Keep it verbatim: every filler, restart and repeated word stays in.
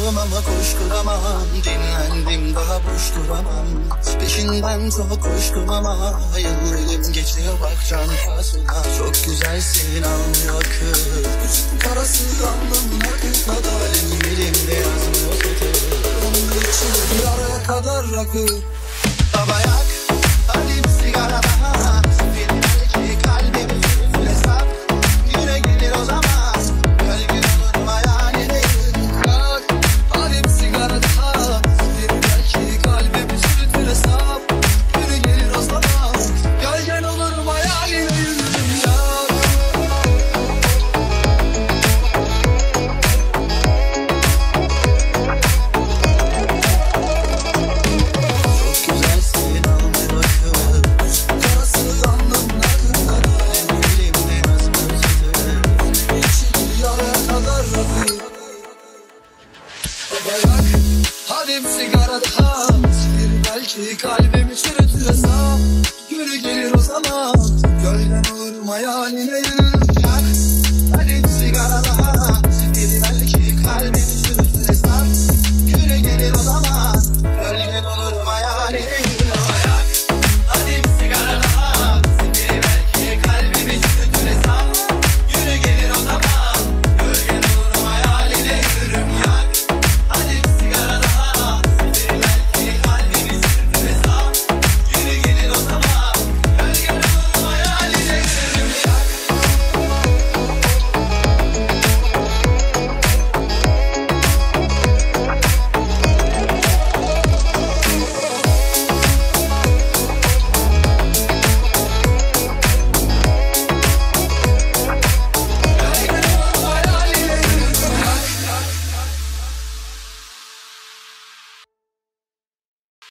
Koştum ama koşturamam, dinlendim daha boş duramam. Peşinden çok koştum ama yıllarım geçiyor bak can pahasına. Çok güzelsin anlıyor kız, üstün karası alnımın akı kadar. Benim elimde yazmıyor satır, onun için bir araya kadar rakı. Baba yak, hadi bir sigara daha. Benim belki kalbimi full hesap, güne gelir o zaman. Hadi bir sigara daha, bir belki kalbimi